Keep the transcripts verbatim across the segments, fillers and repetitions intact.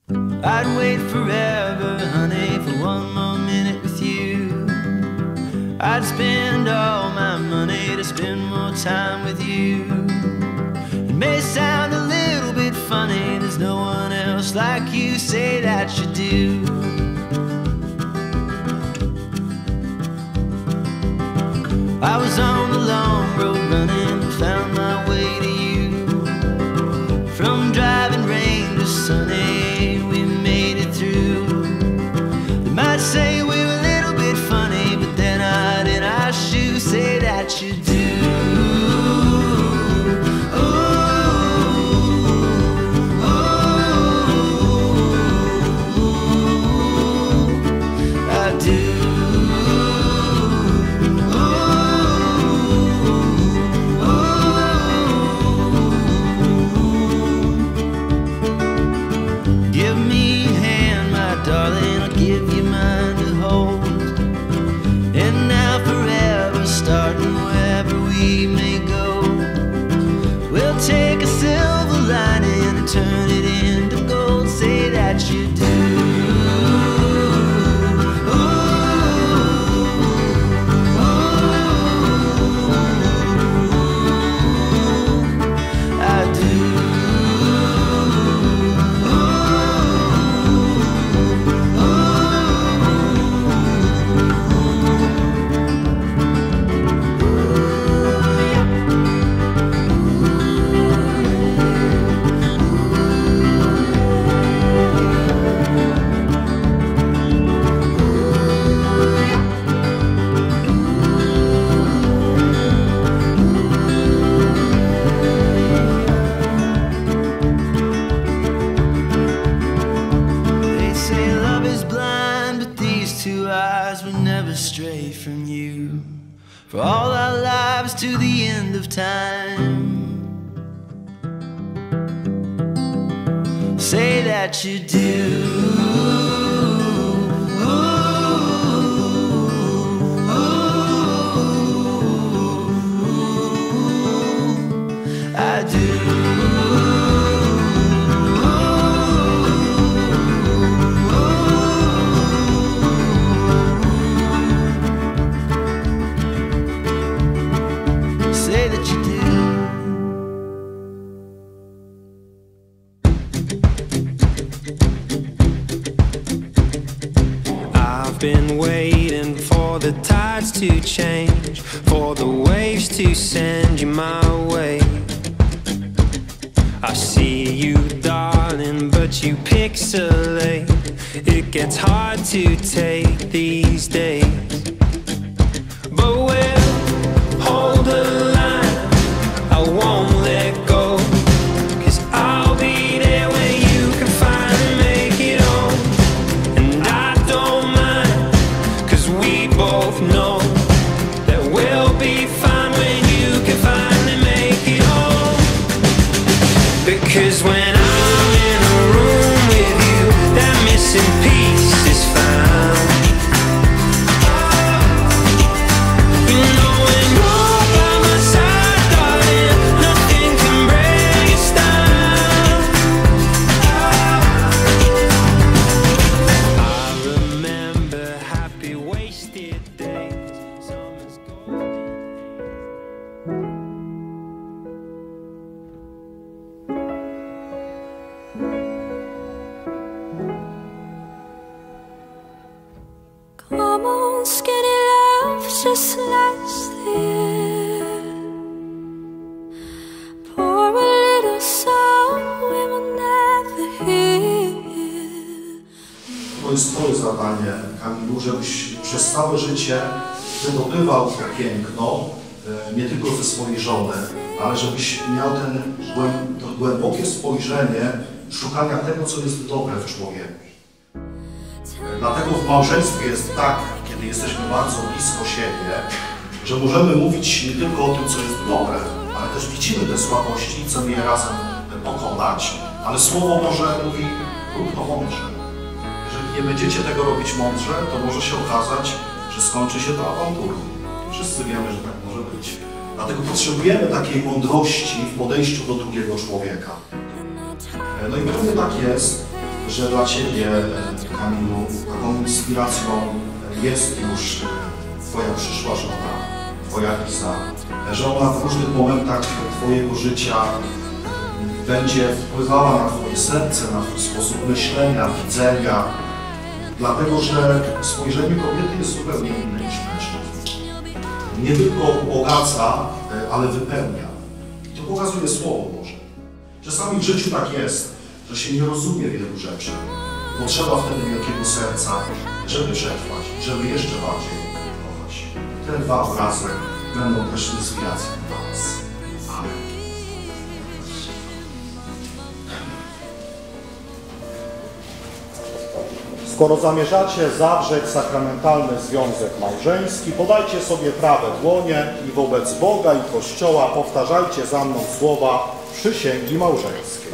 I'd wait forever, honey, for one more minute with you. I'd spend all my money to spend more time with you. It may sound a little bit funny, there's no one else like you, say that you do. I was on the long road running and found my way to you. From driving rain to sunny, we made it through. They might say we were a little bit funny, but they're not in our shoes, say that you do. Turn it into gold, say that you do. I do. Stray from you for all our lives to the end of time. Say that you do. I do. I've been waiting for the tides to change, for the waves to send you my way. I see you, darling, but you pixelate. It gets hard to take these days, but we'll hold the line. I won't let go, 'cause I'll be there when you can finally make it home. And I don't mind, 'cause we both know that we'll be fine when you can finally make it home. Because when I'm in a room with you, that missing piece is found. You know when you're by my side, darling, nothing can bring us down. I remember happy wasted days, summer's golden. Come on, skinny love, just last there. Pour a little song we will never hear. To jest twoje zadanie, Kamilu, żebyś przez całe życie wydobywał to piękno, nie tylko ze swojej żony, ale żebyś miał ten, to głębokie spojrzenie szukania tego, co jest dobre w człowieku. Dlatego w małżeństwie jest tak, kiedy jesteśmy bardzo blisko siebie, że możemy mówić nie tylko o tym, co jest dobre, ale też widzimy te słabości, chcemy je razem pokonać, ale Słowo Boże mówi, rób to mądrze. Jeżeli nie będziecie tego robić mądrze, to może się okazać, że skończy się to awanturą. Wszyscy wiemy, że tak może być. Dlatego potrzebujemy takiej mądrości w podejściu do drugiego człowieka. No i pewnie tak jest, że dla Ciebie, Kamilu, taką inspiracją jest już Twoja przyszła żona, Twoja Iza, że ona w różnych momentach Twojego życia będzie wpływała na Twoje serce, na Twój sposób myślenia, widzenia, dlatego że spojrzenie kobiety jest zupełnie inne niż mężczyzny. Nie tylko ubogaca, ale wypełnia. I to pokazuje Słowo Boże. Czasami w życiu tak jest, że się nie rozumie wielu rzeczy. Potrzeba wtedy wielkiego serca, żeby przetrwać, żeby jeszcze bardziej kochać. Te dwa obrazy będą też inspiracją dla Was. Amen. Skoro zamierzacie zawrzeć sakramentalny związek małżeński, podajcie sobie prawe dłonie i wobec Boga i Kościoła powtarzajcie za mną słowa przysięgi małżeńskiej.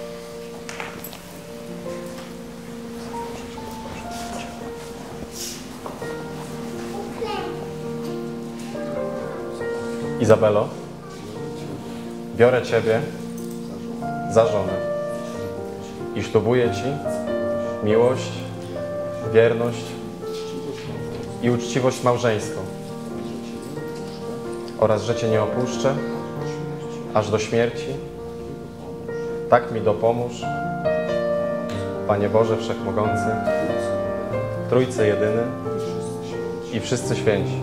Izabelo, biorę Ciebie za żonę i ślubuję Ci miłość, wierność i uczciwość małżeńską oraz, że Cię nie opuszczę aż do śmierci. Tak mi dopomóż, Panie Boże Wszechmogący, Trójcy Jedyny i wszyscy święci.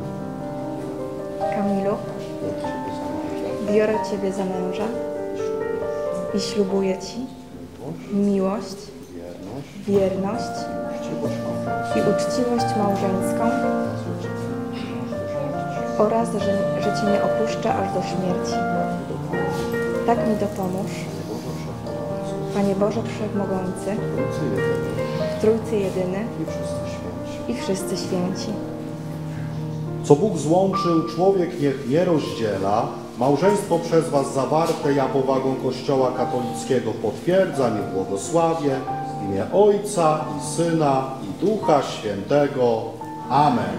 Kamilu, biorę Ciebie za męża i ślubuję Ci miłość, wierność i uczciwość małżeńską oraz, że, że Cię nie opuszczę aż do śmierci. Tak mi dopomóż, Panie Boże Wszechmogący, Trójcy Jedyny i wszyscy święci. Co Bóg złączył, człowiek niech nie rozdziela. Małżeństwo przez Was zawarte ja powagą Kościoła katolickiego potwierdzam i błogosławię w imię Ojca i Syna i Ducha Świętego. Amen.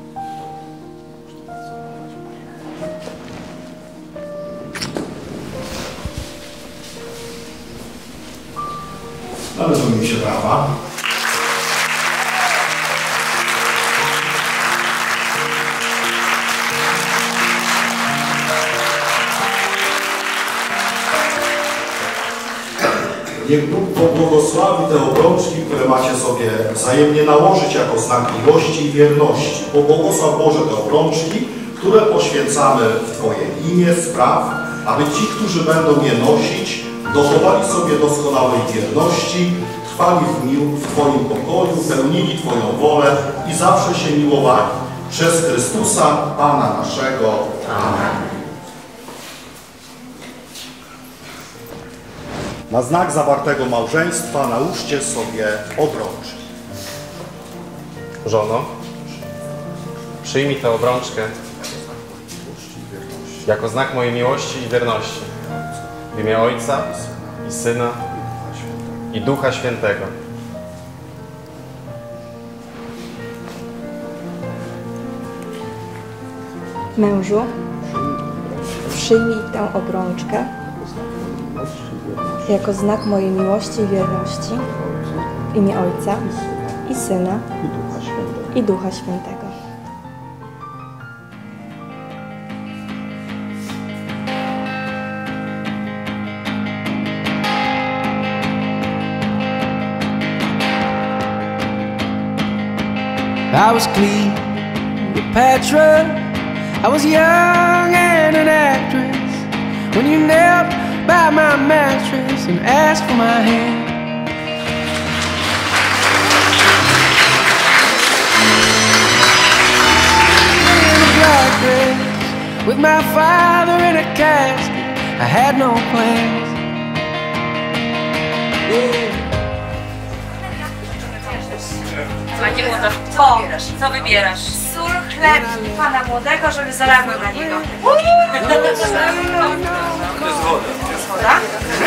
Należą mi się brawa. Niech Bóg pobłogosławi te obrączki, które macie sobie wzajemnie nałożyć jako znak miłości i wierności. Pobłogosław Boże te obrączki, które poświęcamy w Twoje imię, spraw, aby ci, którzy będą je nosić, dochowali sobie doskonałej wierności, trwali w, mił, w Twoim pokoju, pełnili Twoją wolę i zawsze się miłowali. Przez Chrystusa, Pana naszego. Amen. Na znak zawartego małżeństwa nałóżcie sobie obrączki. Żono, przyjmij tę obrączkę jako znak mojej miłości i wierności w imię Ojca i Syna i Ducha Świętego. Mężu, przyjmij tę obrączkę jako znak mojej miłości i wierności w imię Ojca i Syna i Ducha Świętego. I was Cleopatra, I was young and an actress when you knelt by my mattress and asked for my hand. In a black dress, with my father in a casket, I had no plans. Yeah. Panie młoda, co? Co wybierasz? Sól, chleb i pana młodego, żeby zareagował na niego. To jest woda. To jest woda?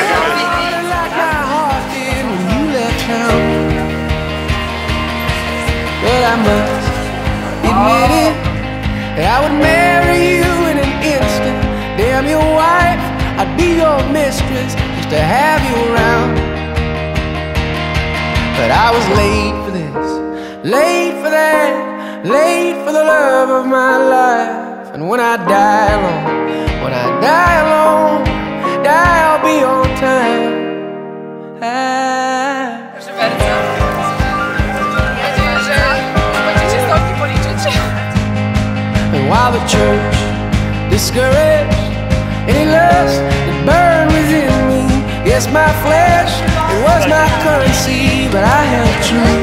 But I must admit it, I would marry you in an instant. Damn your wife, I'd be your mistress just to have you around. But I was late for this, late for that, late for the love of my life. And when I die alone, when I die alone, die I'll be on time. I... Proszę bardzo. Mam nadzieję, że będziecie zdolni policzyć. And while the church discouraged any lust that burned within me, yes, my flesh, it was my currency, but I held true.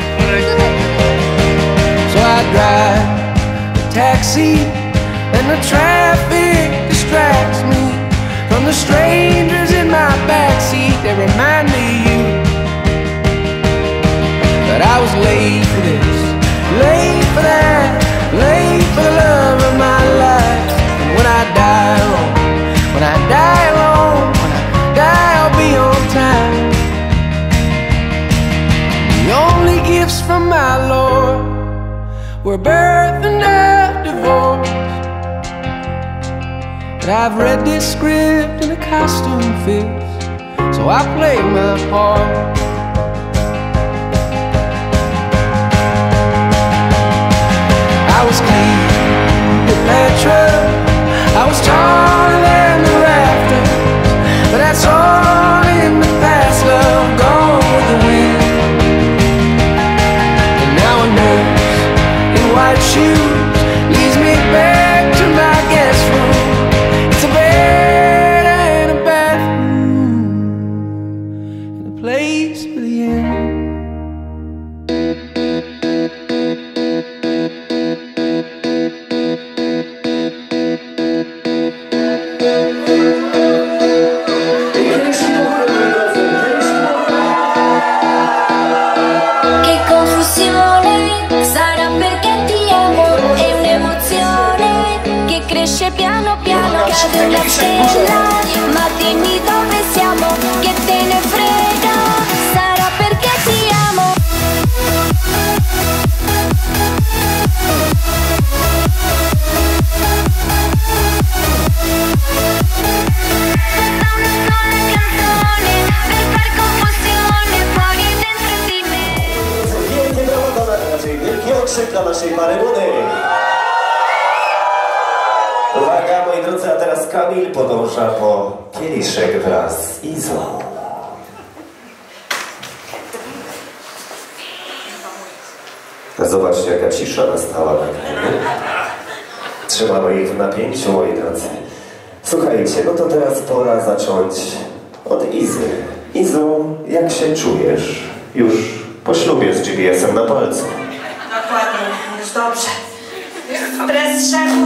So I drive a taxi, and the traffic distracts me from the strangers in my backseat that remind me of you. But I was late for this, late for that, late for the love of my life. And when I die alone, when I die alone, when I die I'll be on time. The only gifts from my Lord were birth and a divorce. But I've read this script and the costume fits, so I play my part. I was clean with petrol, I was taller than the rafters, but that's all in the past, love, gone with the wind. And now a nurse in white shoes leads me back to my guest room. It's a bed and a bathroom and a place for the end. Piano piano cade la stella, ma dimmi dove siamo, che te ne frega, sarà perché ti amo. Per far confusione fuori dentro di me. Wielkie brawo dla naszej, wielki okrzyk dla naszej pary młodej. Uwaga, moi drodzy, a teraz Kamil podąża po kieliszek wraz z Izą. Zobaczcie, jaka cisza nastała na kraju. Trzymamy ich w napięciu, moi drodzy. Słuchajcie, no to teraz pora zacząć od Izy. Izo, jak się czujesz już po ślubie z G P S-em na palcu? Dokładnie, już dobrze. Stres szedł.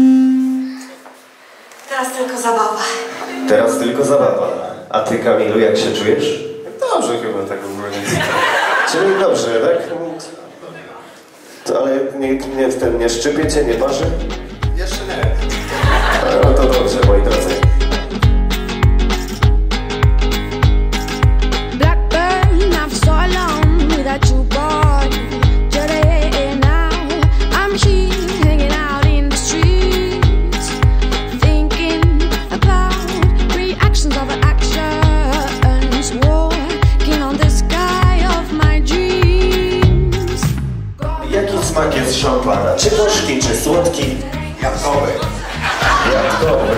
Teraz tylko zabawa. Teraz tylko zabawa. A ty, Kamilu, jak się czujesz? Dobrze chyba tak ogólnie. Czyli dobrze, tak? To, ale nikt nie, ten nie szczypie cię, nie parzy? Jeszcze nie. No to dobrze, moi drodzy. Blackburn, I've so long without you, boy. Today now, I'm here hanging out in the streets, thinking about reactions of actions, walking on the sky of my dreams. Jaki smak jest szampana? Czy gorzki, czy słodki? Jabłkowy. Jabłkowy.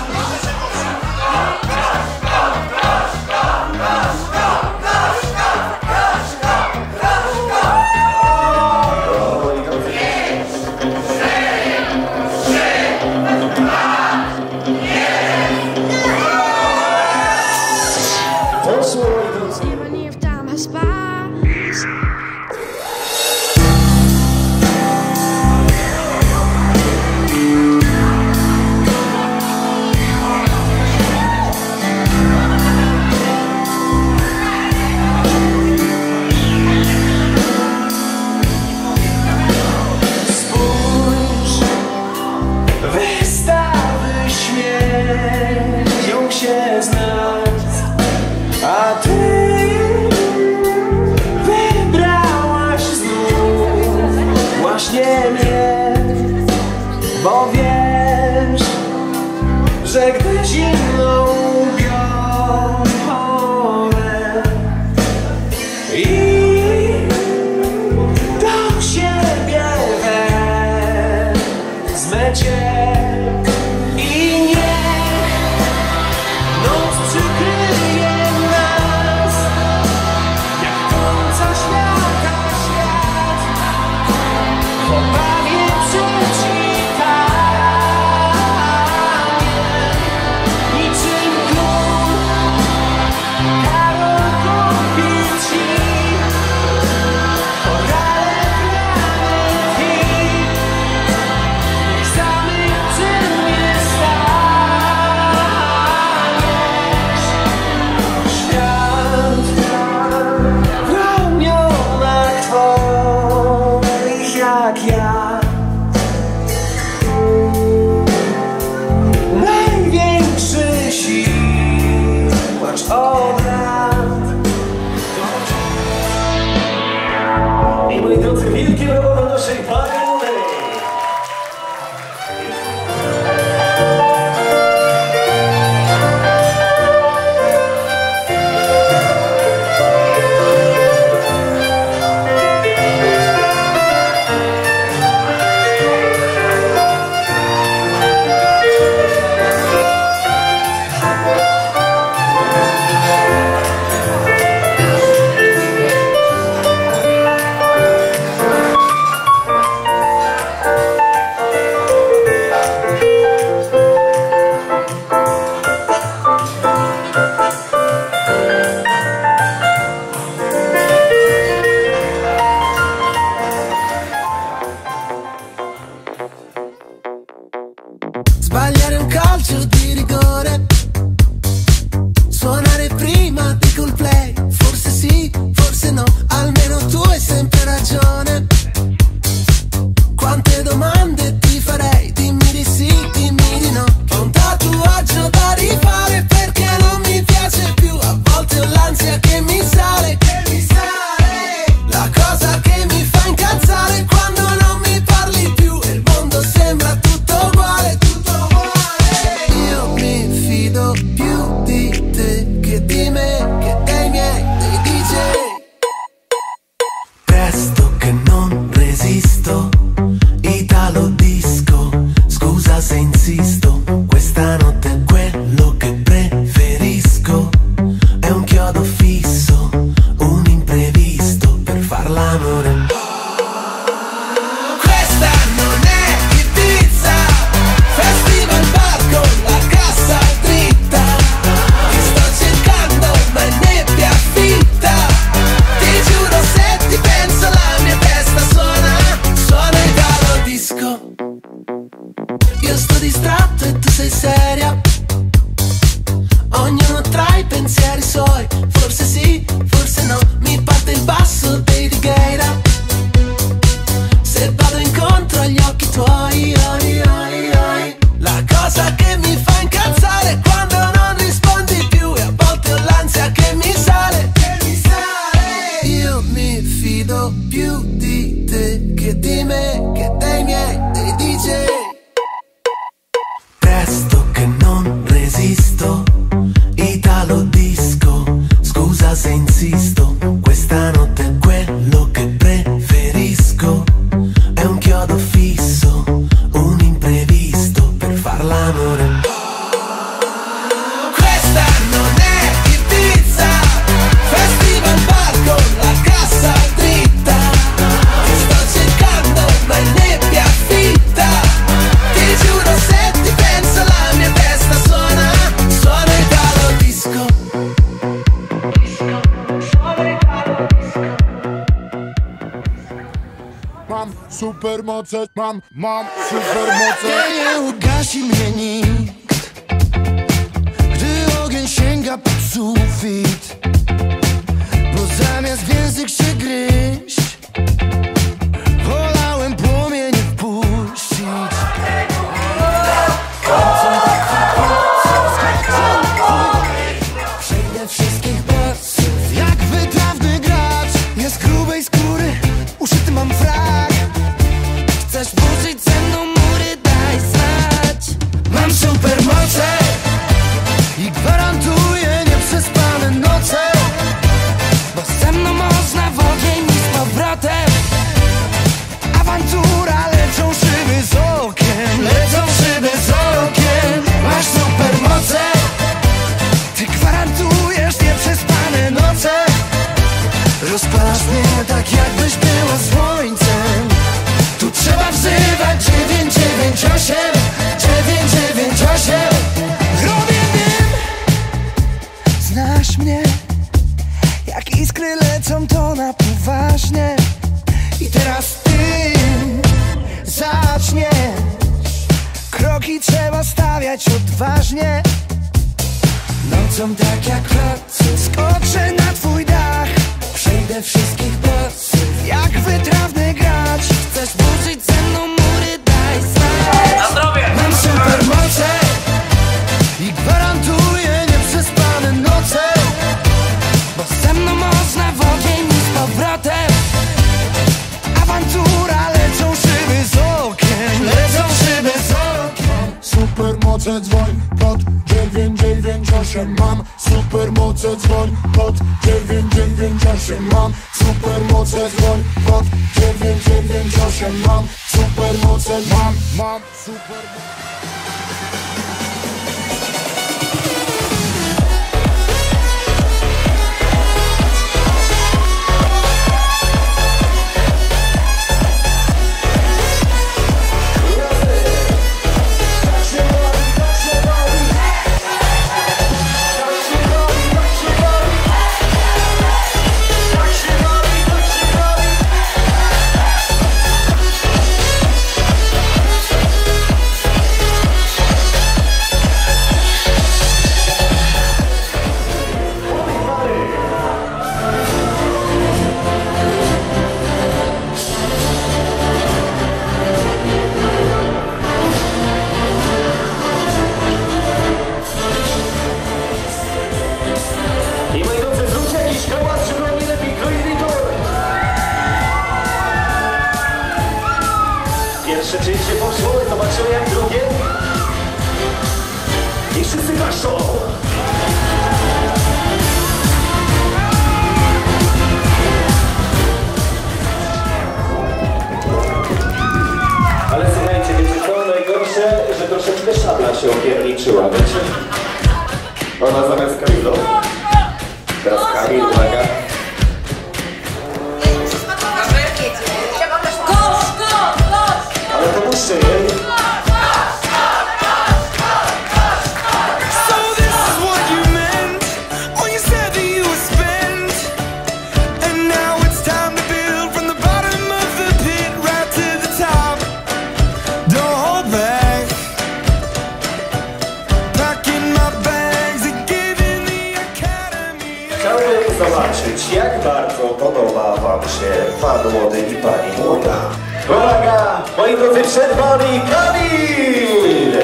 Even if time has passed. cię. I niech noc przykryje nas, jak końca świata świat w obawie przeczytanie, niczym król Karol kupi ci korale planety. Niech zamykczym nie staniesz. Świat w ramionach twoich jak ja, największy siłacz od lat. I moi drodzy, wielkie brawa dla naszej pary młodej. Sbagliare un calcio di rigore, suonare prima di col play, forse sì, forse no, almeno tu hai sempre ragione. Quante domande ti farei, dimmi di sì, dimmi di no. Ho un tatuaggio da rifare perché non mi piace più, a volte ho l'ansia che mi sale, che mi sale. La cosa che mi fa incazzare quando non mi parli più e il mondo sembra tutto uguale, tutto uguale. Io mi fido più di te che di me, che dei miei, dei D J. Presto che non resisto, Italo disco, scusa se insisto, questa notte è quello che preferisco, è un chiodo fisso, un imprevisto per far l'amore. Questa non è Ibiza, festival bar con la cassa dritta, ti sto cercando ma è nebbia fitta, ti giuro se ti penso la mia testa suona, suona Italo disco. Io sto distratto e tu sei seria, ognuno tra i pensieri suoi, forse sì, forse no, mi parte il basso dei Righeira, se vado incontro agli occhi tuoi, oi, oi, oi. La cosa che mi fa incazzare è quando non rispondi più e a volte ho l'ansia che mi sale, che mi sale. Io mi fido più di te che di me, che dei miei, dei D J. Presto che non resisto, Italo disco, scusa se insisto, questa notte è quello che preferisco, è un chiodo fisso, un imprevisto per far l'amore. Questa non è Ibiza, festival bar con la cassa dritta, ti sto cercando ma è nebbia fitta, ti giuro se ti penso la mia testa suona, suona Italo disco. Mam supermoce, mam, mam supermoce. Nie ugasi mnie nikt, gdy ogień sięga pod sufit, bo zamiast w język się gryźć, wolałem płomienie wpuścić. Przejdę wszystkich bossów jak wytrawny gracz, nie z grubej skóry, uszyty mam frak. Chcesz burzyć ze mną mury, daj znać. Mam supermoce i gwarantuję nieprzespane noce, bo ze mną można w ogień i z powrotem. leć odważnie. Nocą tak jak nocy skoczę na twój dach. Przejdę wszystkich bossów jak wytrawny gracz. Chcesz burzyć ze mną mury, daj znać. Na zdrowie! Mam supermoce i gwarantuję nieprzespane noce, bo ze mną można w ogień i z powrotem. Awantura, lecą szyby z okien, lecą szyby z okien. Supermoce dzwoń pod dziewięć dziewięć osiem mam. Supermoce dzwoń pod dziewięć dziewięć osiem mam. Supermoce dzwoń pod dziewięć dziewięć osiem mam. Supermoce mam, mam supermoce. Pierwsze czyń się poszło, zobaczymy jak drugie. I wszyscy klaszczą. Ale słuchajcie, wiecie co? Najgorsze, że troszeczkę szabla się opierniczyła, wiecie? Ona zamiast Kamilu. Teraz Kamil, uwaga. Ale pomóżcie jej. Chciałbym zobaczyć, jak bardzo podoba wam się pan młody i pani młoda. Uwaga! Moi drodzy, przed wami Kamil!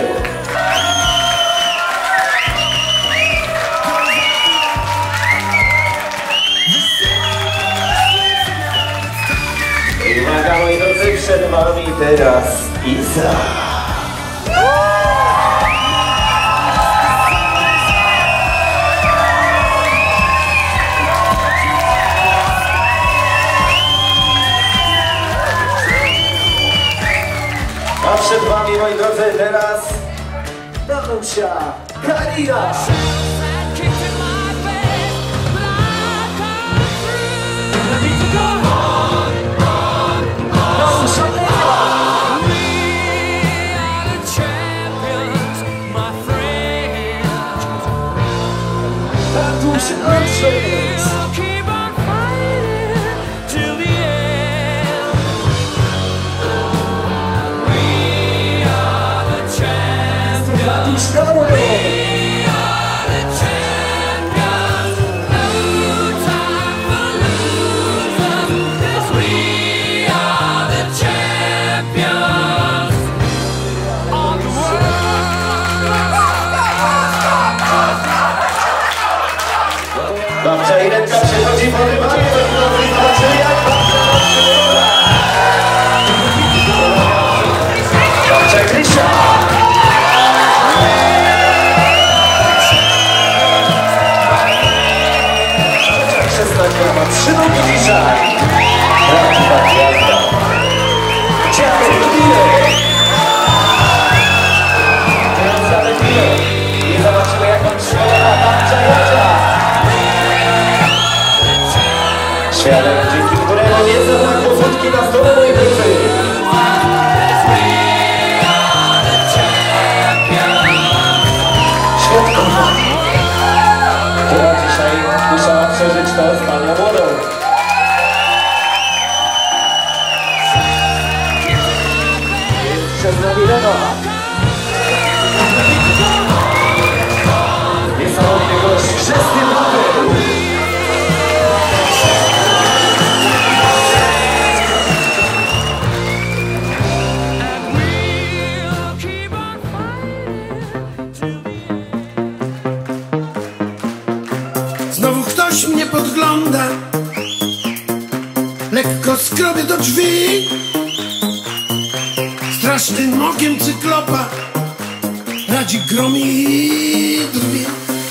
I uwaga, moi drodzy, przed wami teraz Iza. A przed wami, moi drodzy, teraz Danusia Karina. Danusia Andrzej. Babcia Irenka przechodzi porywanie, zobaczymy jak babcia Krysia. szesnaście ma trzy nogi dzisiaj. Prawdziwa gwiazda. Ciało chwilę. Teraz zadać chwilę. I zobaczymy jak on śpiewa babcia Jadzia. Świadek, dzięki któremu nie zabrak powódki na stole, moi drodzy. Świadkowa, która dzisiaj musiała przeżyć to z panią młodą. Jest przez nami Leno. wygląda. Lekko skrobie do drzwi, strasznym okiem cyklopa radzi gromi drwi.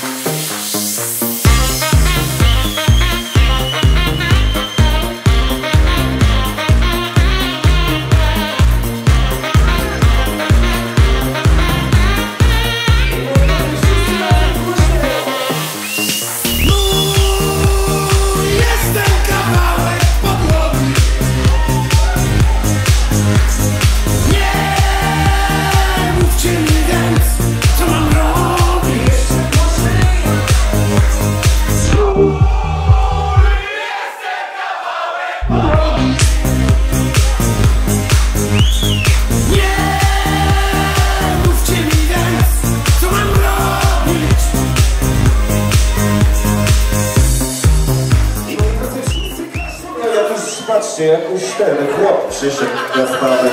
Patrzcie, jakiś ten chłop przyszedł na sprawę.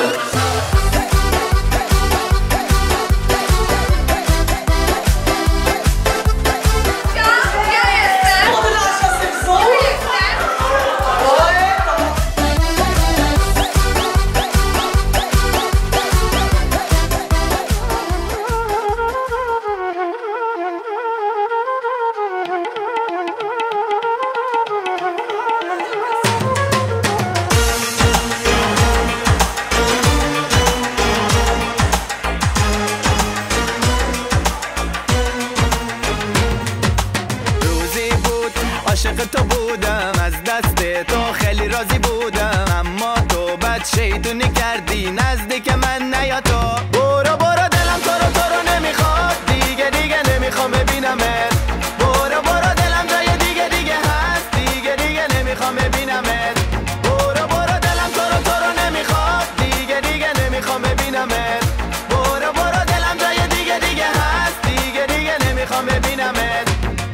عاشق تو بودم از دست تو خیلی راضی بودم اما تو بد شیطونی کردی نزدیک من نیا تو برو برو دلم تو رو تو رو نمیخواد دیگه دیگه نمیخوام ببینمت برو برو دلم جای دیگه دیگه هست دیگه دیگه نمیخوام ببینمت برو برو دلم تو رو تو رو نمیخواد دیگه دیگه نمیخوام ببینمت برو برو دلم جای دیگه دیگه هست دیگه دیگه نمیخوام ببینمت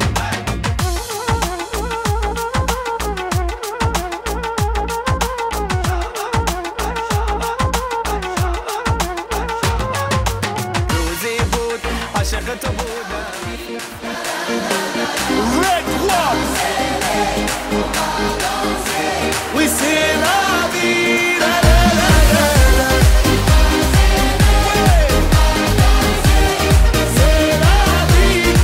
عاشق تو بودم Red One We say la vida la la la la C'est la vie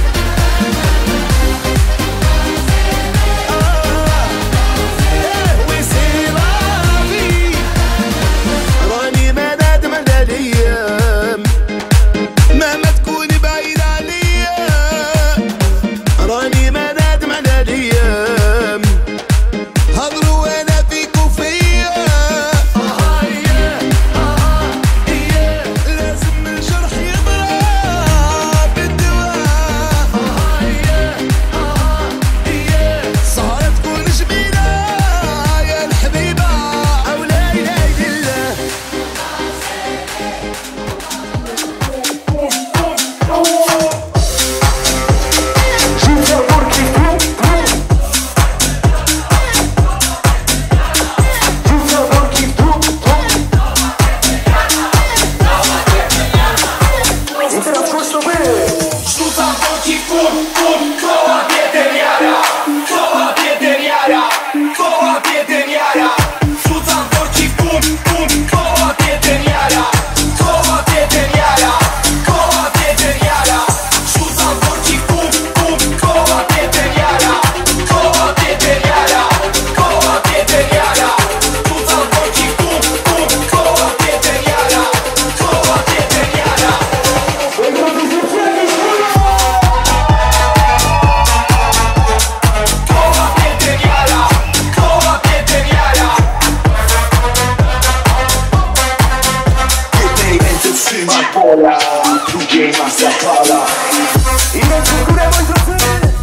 We say la vie راني مدد مدد ايام مهما تكوني بعيد عليا راني مدد مدد ايام هضروا وانا فيك وفيا اه يا اه يا لازم الجرح يضرب بالدواء اه يا اه يا سهرة تكون جميلة يا الحبيبة او لا اله الا الله Rzucam worki w tłum, tłum, kto łapie ten jara, kto łapie ten jara, kto łapie ten jara. Rzucam worki w tłum, tłum, kto łapie ten jara, kto łapie ten jara, kto łapie ten jara. Rzucam worki w tłum, tłum, kto łapie ten jara, kto łapie ten jara, kto łapie ten jara. Rzucam worki w tłum, tłum, kto łapie ten jara, kto łapie ten jara. Trzymaj pola, drugiej masa pala i ręce w górę, moi drodzy.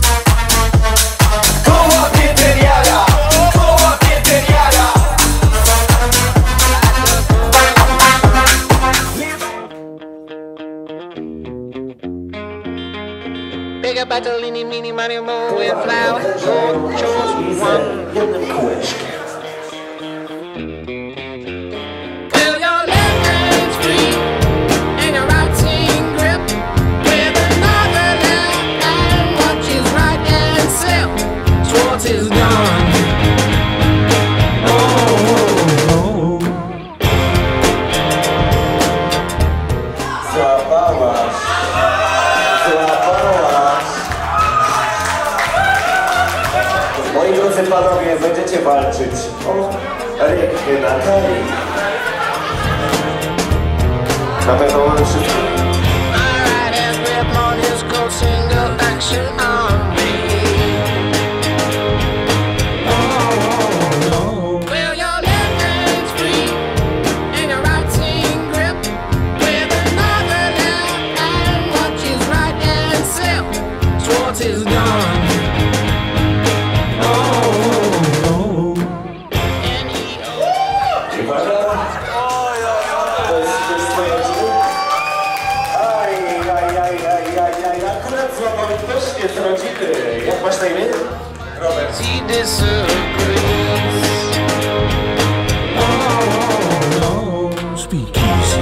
Kto łapie ten jara, kto łapie ten jara. Big up Bartolini, mini money, more with flour. Choose one. Jednym kółeczkiem. Till your left hand's free and your right hand grip with another left hand watches right and slip. Schwartz is gone. będziecie walczyć o rękę Natalii. Na pewno mamy wszystko. Jak masz na imię? Robert. Speak easy.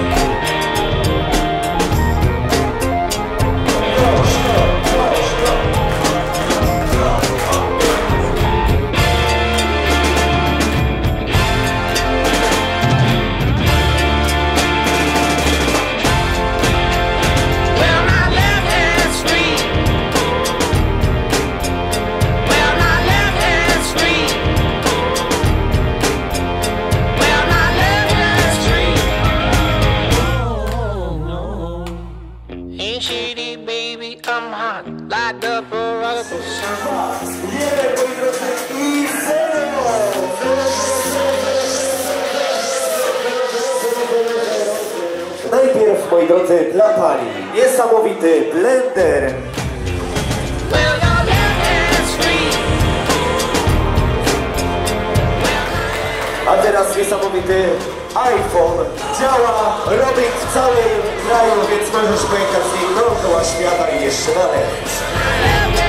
Najpierw, moi drodzy, dla pani niesamowity blender. A teraz niesamowity iPhone. Działa, robi w całym kraju, więc możesz pojechać z nim dookoła świata i jeszcze dalej.